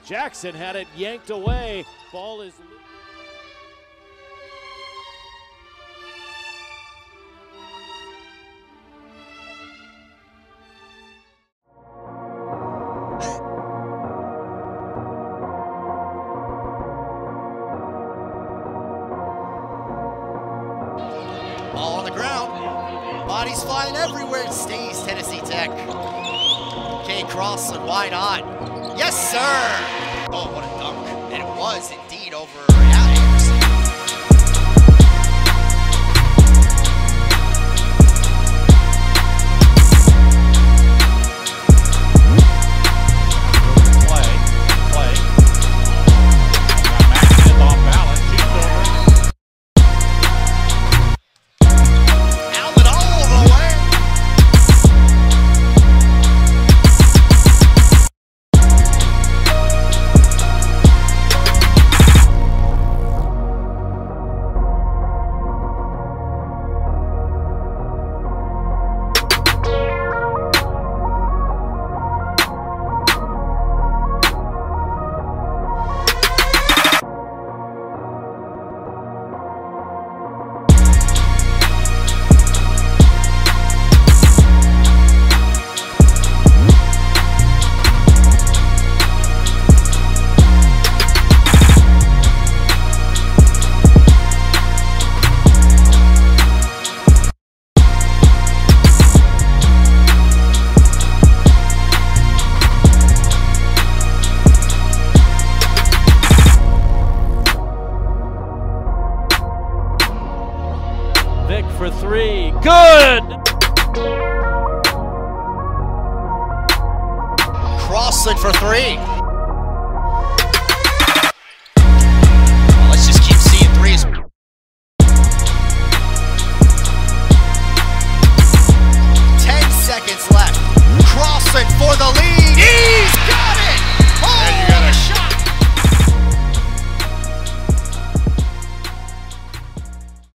Jackson had it yanked away. Ball is... Ball on the ground. Bodies flying everywhere. It stays Tennessee Tech. Cade Crosland, why not? Yes, sir! Oh, what a dunk. And it was indeed over Al Anderson. Vic for three. Good! Crosland for three. Well, let's just keep seeing threes. 10 seconds left. Crosland for the lead. He's got